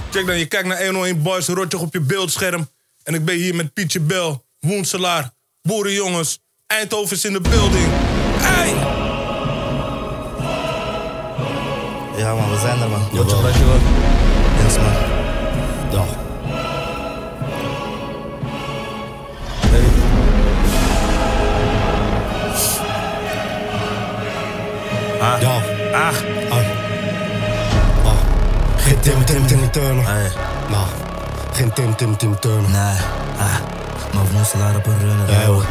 Check dan, je kijkt naar 101 Boys, rotje op je beeldscherm. En ik ben hier met Pietje Bel, Woenselaar, Boerenjongens. Eindhoven is in de building. Hey! Ja man, we zijn er man. Jotje, blijf je wel. Yes man. Dag. Ja. Geen Tim Turner. Nou, geen Tim Turner. Nee. Maar Woenselaar op een runner. Ja hoor.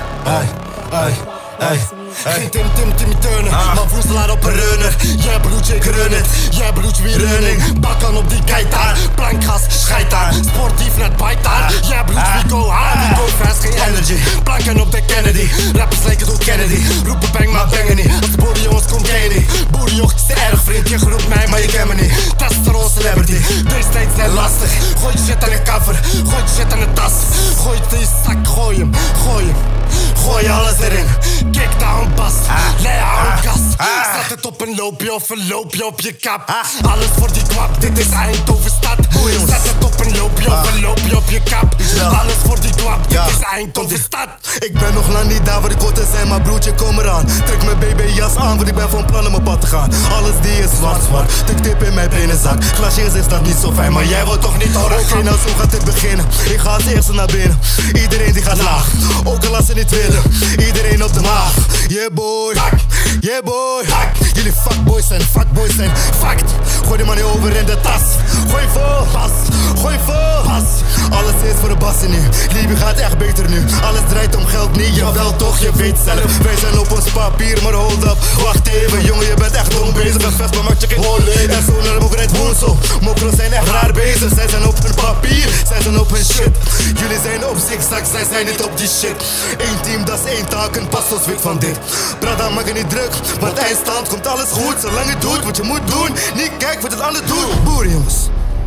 Geen Tim Turner, maar Woenselaar op een runner. Jij bloedje, ik run het. Jij bloedje, weer running. Bakken op die keitaar. Plankgas, scheitaar. Sportief net bijtaar. Jij bloedje, we go hard. We go fast, geen energy. Planken op de Kennedy. Rappers lijken door Kennedy. Roepen bang, maar bangen niet. Als de boerenjongens komt, ken je niet. Boerenjongens is te erg vriend. Je groept mij, maar je kent me niet. Testosteron celebrity. Deze tijd zijn lastig. Gooi je shit aan de cover. Gooi je shit aan de tas. Gooi het in je zak. Gooi hem. Gooi alles erin. Kickdown bast. Lei aan kast. Zet het op een loopje of een loopje op je kap. Alles voor die kwap, dit is Eindhoven stad. Zet het op een loopje of een loopje op je kap. Alles voor die kwap, dit is Eindhoven stad. Ik ben nog lang niet daar waar ik hoort te zijn, maar broertje kom eraan. Trek mijn BB-jas aan, want ik ben van plan om op pad te gaan. Alles die is zwart. Tuk tip in mijn binnenzak. Glasjes is dat niet zo fijn, maar jij wilt toch niet horen. Oké, nou zo gaat dit beginnen. Ik ga als eerste naar binnen. Iedereen die gaat laag, ook al als ze niet willen. Iedereen op de maag. Yeah boy, yeah boy. Jullie fuckboys zijn fact. Gooi die money over in de tas. Gooi vol, pas. Alles is voor de bassen nu. Liefie gaat echt beter nu. Alles draait om geld niet, jawel toch, je weet zelf. Wij zijn op ons papier, maar hold up. Wacht even, jongen, je bent echt dom bezig. Een vest, maar maak je geen holle. En zo naar de mokerheid woensel. Mokros zijn echt raar bezig. Zij zijn op hun papier, zij zijn op hun shit. Jullie zijn op zigzag, zij zijn niet op die shit. Eén team, dat is één taak, en pas ons weet van dit. Brada, maak je niet druk, want eindstand komt alles goed. Zolang je doet wat je moet doen, niet kijk wat het ander doet. Boerenjongens.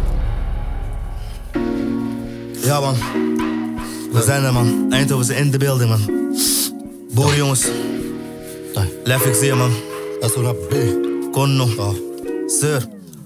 Ja man, we zijn er man. Eindhoven is in de building man. Boerenjongens. Lef ik zie man. Dat is zo rap B. Konno. Sir.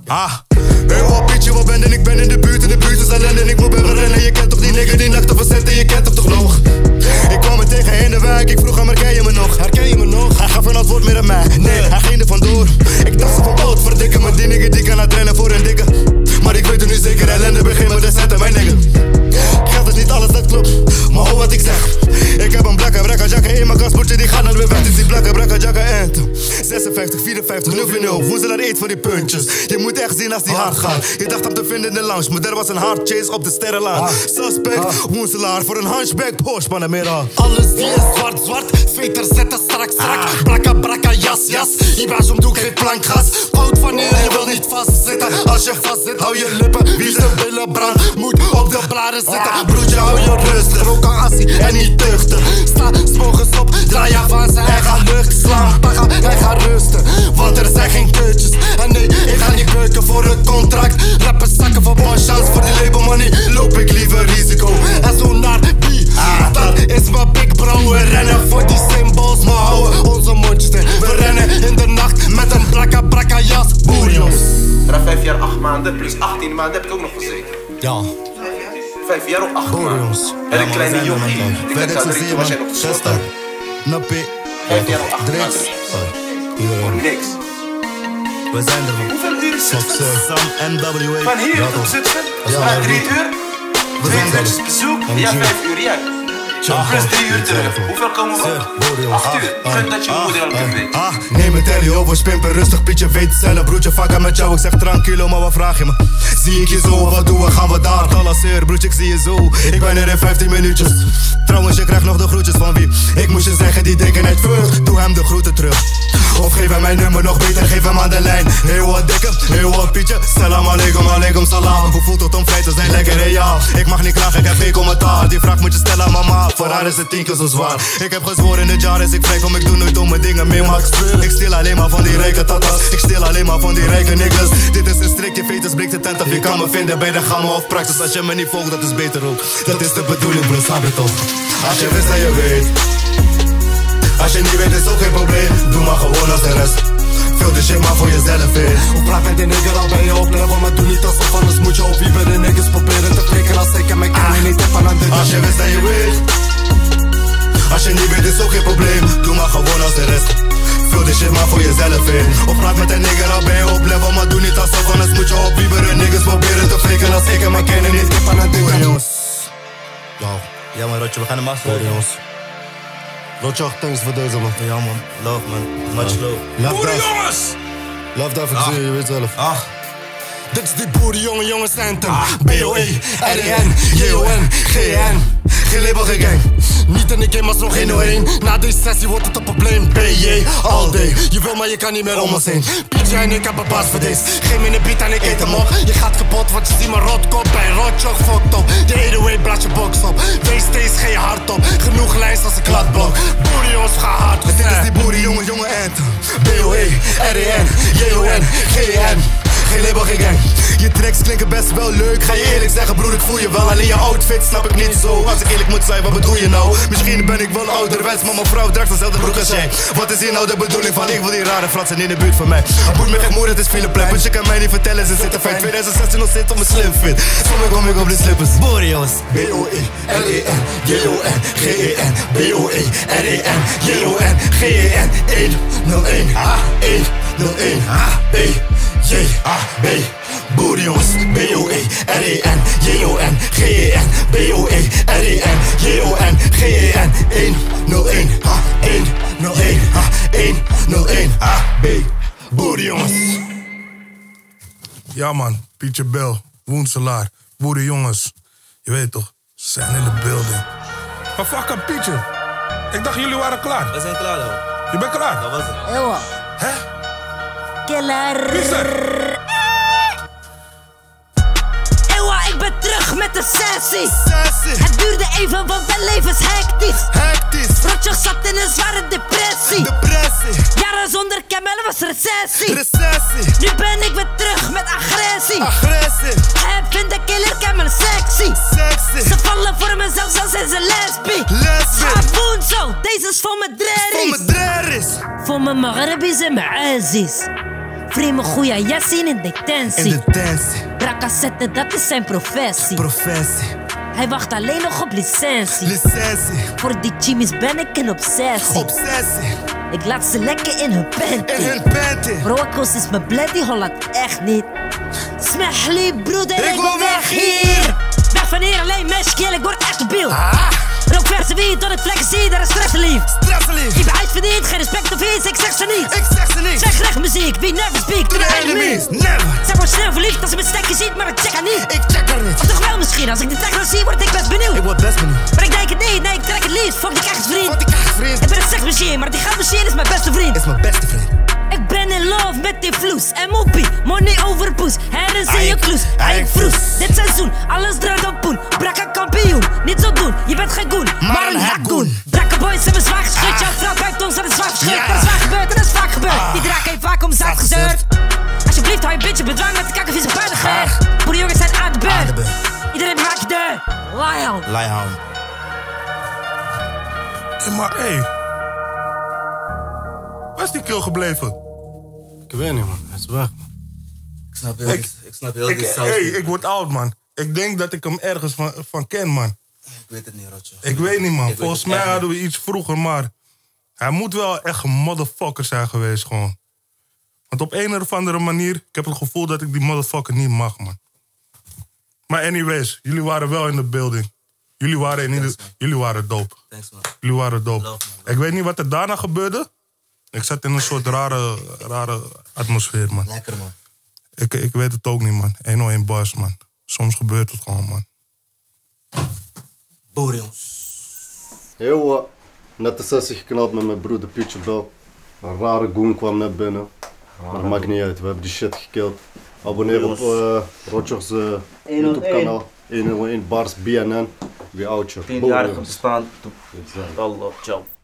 Hey wat pietje, wat ben en ik ben in de buurt is ellende en ik moet bij rennen. Je kent toch die nigger die nacht op een centen, je kent hem toch nog? Ik kwam er tegen in de wijk, ik vroeg hem herken je me nog? Hij gaf een antwoord meer aan mij, nee, hij ging er vandoor. Ik dacht ze van boot, verdikken, maar die nigger die kan uitrennen voor een dikke. Maar ik weet het nu zeker, ellende begin met de centen, mijn nigger. Geld is niet alles, dat klopt, maar hoor wat ik zeg. Ik heb een blakka jacka in mijn kasboertje, die gaat naar de weg. Dus die blakka jacka enten. 56, 54, 040, Woenselaar eet voor die puntjes. Je moet echt zien als die hard gaat. Je dacht hem te vinden in de lounge, maar er was een hard chase op de sterrenlaan. Suspect, Woenselaar voor een hunchback, Porsche Panamera. Alles die is zwart, veter zetten strak. Blakka, jas. Ibajom doe ik geen plankgas. Koud wanneer je wil niet vastzitten. Als je vastzit, hou je lippen. Wie zijn billen brand, moet op de blaren zitten. Broertje, hou je rustig. Rook aan assie en niet tuchten. Sta s'morgens op, draai af aan zijn eigen lucht. Slaan, bagga, hij gaat rusten. Want er zijn geen keutjes. En nee, ik ga niet keuken voor een contract. Rappers zakken voor bon chance. Voor die label money loop ik liever risico. En zo naar B, dat is mijn big bro. We rennen voor die symbols, maar houden onze mondjes in. We rennen in de nacht met een blakka jas. Boerenjongens. 5 jaar, 8 maanden, plus 18 maanden heb ik ook nog gezeten. Ja. 5 jaar of 8 maanden. En een kleine jongen. Ik denk dat er was jij nog gesloten. Nappie. 5 jaar of 8 maanden. Voor niks. We zijn er man. Hoeveel uur is het? Sam NWA. Van hier tot Zutphen? Ja, 3 uur. 2 uur bezoek. Ja, 5 uur, ja. Plus 3 uur terug. Hoeveel komen we op? 8 uur. Gun dat je moeder al kan weten. Neem het telly over, spimpen rustig, Pietje weet zelf. Broertje, fuck met jou, ik zeg tranquilo, maar wat vraag je me? Zie ik je zo, wat doen we, gaan we daar? Talasseer, broertje, ik zie je zo. Ik ben er in 15 minuutjes. Trouwens, je krijgt nog de groetjes van wie? Ik moest je zeggen, die denken het vug. Doe hem de groeten terug. Of geef hem mijn nummer nog beter, geef hem aan de lijn. Heel wat dikke, heel wat Pietje. Salam alaikum, salam. Hoe voelt het om vrij te zijn, lekker reaal? Ik mag niet klagen, ik heb geen commentaar. Die vraag moet je stellen aan mama, voor haar is het 10 keer zo zwaar. Ik heb gezworen in dit jaar is ik vrij, kom ik doe nooit domme dingen meer. Maar ik stil alleen maar van die rijke tatas. Ik stil alleen maar van die rijke niggas. Dit is een strikje, veters breekt de tent af. Je kan me vinden bij de gamma of praxis. Als je me niet volgt, dat is beter ook. Dat is de bedoeling, bro, snap je toch? Als je wist dat je weet. Als je niet weet is ook geen probleem. Doe maar gewoon als de rest. Vul de shit maar voor jezelf in. Hoe praat met die nigger al ben je op level, maar doe niet alsof anders moet je op wie ben is ook geen probleem. Doe maar gewoon als de rest. Vul die shit maar voor jezelf in. Of praat met een nigger, dan ben je op level. Maar doe niet alsof, anders moet je opwieberen. Niggas proberen te faken als ik hem maar kennen niet. Ik van het dikke jongens. Ja man, Rotje, we gaan de master hoor jongens. Rotje, thanks voor deze man. Ja man, love man, much love. Boerenjongens! Love dat voor je weet zelf. Dit is die boerenjongens anthem. B-O-E, R-E-N, J-O-N, G-N. Geen label, geen gang. Niet in de game als nog 101. Na deze sessie wordt het een probleem. B-J, all day. Je wil maar je kan niet meer om ons heen. PJ en ik heb een baas voor deze. Geef me een beat en ik eet hem op. Je gaat kapot, want je ziet mijn rotkop bij Rotjoch fucked op. De 808 blaad je box op. Wees steeds geen hard op. Genoeg lijst als een kladblok. Boerenjongens, ga hard. Dit is die boerenjongen anthem. B-O-E, R-E-N, J-O-N, G-N. Geen label, geen gang. Je tracks klinken best wel leuk. Ga je eerlijk zeggen broer, ik voel je wel. Alleen je outfit snap ik niet zo. Als ik eerlijk moet zijn, wat bedoel je nou? Misschien ben ik wel ouderwets, maar mijn vrouw draagt dezelfde broek als jij. Wat is hier nou de bedoeling van? Ik wil die rare fratsen in de buurt van mij. Boet me geen moer, het is veel plek. Want je kan mij niet vertellen, ze zitten fijn. 2016 nog steeds op mijn slim fit. Sommige kom ik op de slippers. Boerenjongens. B-O-E, R-E-N, J-O-N, G-E-N. B-O-E, R-E-N, J-O-N, G-E-N. 101, 101, B-J-A-B. Boerenjongens, B-O-E, R-E-N, J-O-N, G-E-N. B-O-E, R-E-N, J-O-N, G-E-N. 101, 101, 101, B. Boerenjongens. Ja man, Pietje Bel, Woenselaar, boerenjongens. Je weet toch, ze zijn in de building. Maar fuck up, Pietje. Ik dacht jullie waren klaar. We zijn klaar hoor. Je bent klaar? Dat was het. Ewa. Hè? Killer. Wie is er? Ewa, ik ben terug met de sessie. Het duurde even, want mijn leven is hectisch. Rotjoch zat in een zware depressie. Jaren zonder Camel was recessie. Nu ben ik weer terug met agressie. Hij vindt de killer Camel sexy. Ze vallen voor me zelfs als zijn ze lesbi. Ga woensel, deze is voor mijn drerries. Voor mijn Maghribis en mijn Aziz. Vreemde goeie Yassin in detentie. Brakassetten, dat is zijn professie. Hij wacht alleen nog op licentie. Voor die chimmies ben ik een obsessie. Ik laat ze lekker in hun panty. Broekos is mijn bled, die Holland echt niet. Smehli broeder, ik wil weg hier. Weg van hier, alleen meisje, ik word echt debiel. Rook verse wiet tot het vlekken zie, daar is stresselief. Die bewijs verdient, geen respect of iets, ik zeg ze niet. Zeg recht muziek, wie never speak to the enemies. Zeg maar snel verliefd als ze mijn stekje ziet, maar ik check haar niet. Of toch wel misschien, als ik de techno zie, word ik best benieuwd. Maar ik denk het niet, nee, ik trek het liefst, fuck die krijgersvriend. Ik ben een seksmachine, maar die gastmachine is mijn beste vriend. Ik ben in love met die vloes. M.O.P. money over poes. Herren zie je kloes. Eik vroes. Dit seizoen, alles draait op poen. Brakka kampioen. Niet zo doen, je bent geen goen, maar een hakgoen. Brakka boys hebben zwaar geschud. Jouw vrouw buiten ons, dat is zwaar geschud. Dat is vaak gebeurd, dat is vaak gebeurd. Die draak heeft vaak om zaad gezeurd. Alsjeblieft, hou je bitch bedwang met de kakken vieze buitengeer. Boerenjongens zijn aan de beurt. Iedereen maakt je deur. Lion. Maar hé. Waar is die kill gebleven? Ik weet niet man, hij is weg. Ik snap heel die saus. Ik word oud man. Ik denk dat ik hem ergens van ken man. Ik weet het niet, Rotjoch. Ik weet niet man. Volgens mij hadden we iets vroeger, maar hij moet wel echt een motherfucker zijn geweest gewoon. Want op een of andere manier, ik heb het gevoel dat ik die motherfucker niet mag man. Maar anyways, jullie waren wel in de building. Jullie waren dope. Thanks man. Jullie waren dope. Love, Ik weet niet wat er daarna gebeurde. Ik zat in een soort rare atmosfeer, man. Lekker, man. Ik weet het ook niet, man. 101 bars, man. Soms gebeurt het gewoon, man. Boerenjongens. Heel net de sessie geknald met mijn broeder Pietje Bel. Een rare goon kwam net binnen. Maar dat maakt niet uit, we hebben die shit gekillt. Abonneer op Rotjoch's YouTube kanaal. 101 bars BNN. Wie oudje. 10-jarige bestaan. Allah, ciao.